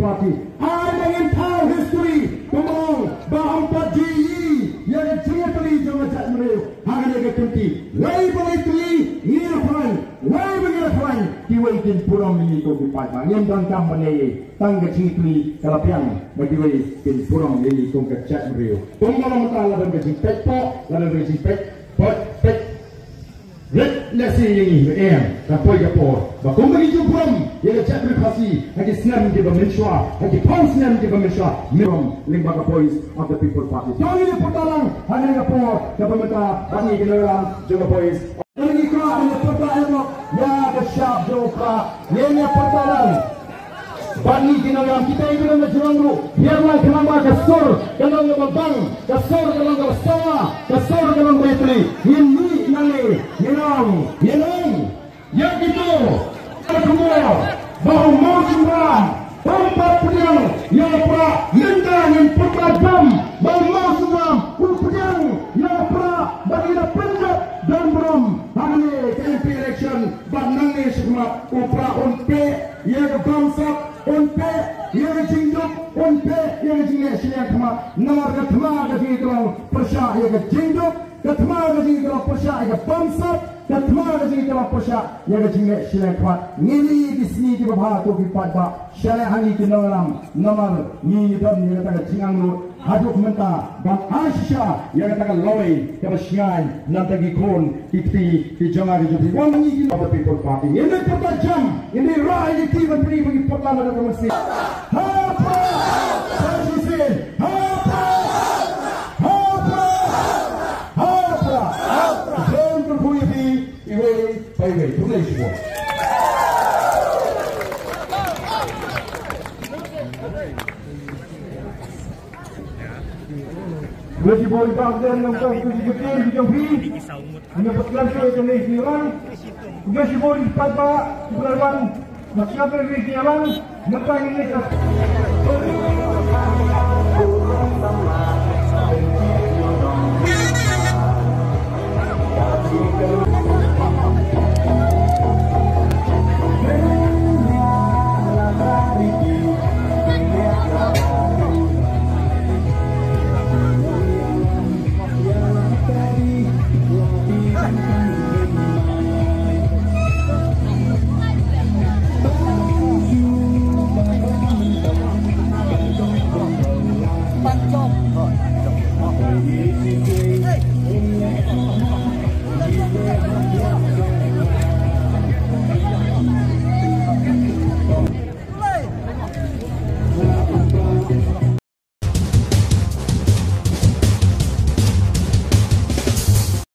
Party. Ada yang tahu history tentang bahawa GE yang ciri jangan cak mereka. Hari ini ketunti. Wai beritui ni apa? Wai begitu Kiwai kin puram ini tu dipakai. Yang dan kampanye tangga ciri kalapian bagi wai kin puram ini tu cak mereka. Tunggu mata lalu berjing pekpo lalu berjing pek. Red nasi ini rapoi kapor. Bakum bagi jumpuram yang cak berkasi. Hagi senam di Bamiswa, hagi pau senam di Bamiswa. Miram limbaga boys of the People Party. Jangan ini pertalang hanya kapor. Dapat minta bagi general juga boys. Ini kau hanya pertalang ya kesyap juga. Ini pertalang. Bani kinayang kita itu dengan jeranggu. Biarlah kenapa kesor, kenapa bang, kesor kenapa sawa, kesor kenapa betri. Ini nale, yenang, yang itu. Semua bahu mau semua, tempat pedang yang pra minta yang pertajam, bahu mau semua pedang yang pra bagi penjat dan berom. Hari KMP election, banangnya semua upra unpe yang bangsa. Unpe yang jingdup, unpe yang jingnya siang kema, nama ketema kati kalau persya yang jingdup, ketema kati kalau persya yang bangsa, ketema kati kalau persya yang jingnya siang kema. Ini di sini di bawah tu kita pada syariah hari kinalam nomor ni dan ni kata jingang lu haduk menta dan Aisyah yang kata loi kebersihan nanti gikon itu di jangan jadi orang ini the People Party ini pertajam ini raih di tiba beri bagi pertama dan masih apa jangan berbuih di iwe tulis semua. Masih boleh bahagian yang kau betul hijau free. Menyebutkan saya jenis niran. Masih boleh tanpa berlawan. Masih ada jenis niran. Maka ini